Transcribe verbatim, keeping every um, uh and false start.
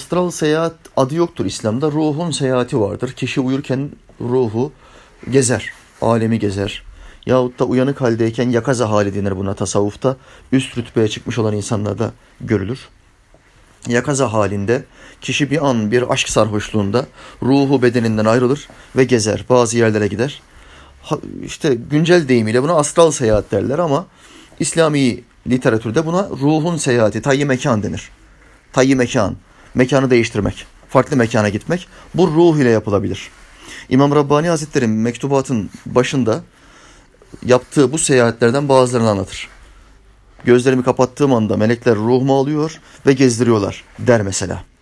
astral seyahat adı yoktur İslam'da. Ruhun seyahati vardır. Kişi uyurken ruhu gezer, alemi gezer. Yahut da uyanık haldeyken yakaza hali denir buna tasavvufta. Üst rütbeye çıkmış olan insanlarda görülür. Yakaza halinde kişi bir an bir aşk sarhoşluğunda ruhu bedeninden ayrılır ve gezer. Bazı yerlere gider. Ha, işte güncel deyimiyle buna astral seyahat derler ama İslami literatürde buna ruhun seyahati, tayyi mekan denir. Tayyi mekan, mekanı değiştirmek, farklı mekana gitmek bu ruh ile yapılabilir. İmam Rabbani Hazretleri mektubatın başında yaptığı bu seyahatlerden bazılarını anlatır. Gözlerimi kapattığım anda melekler ruhumu alıyor ve gezdiriyorlar der mesela.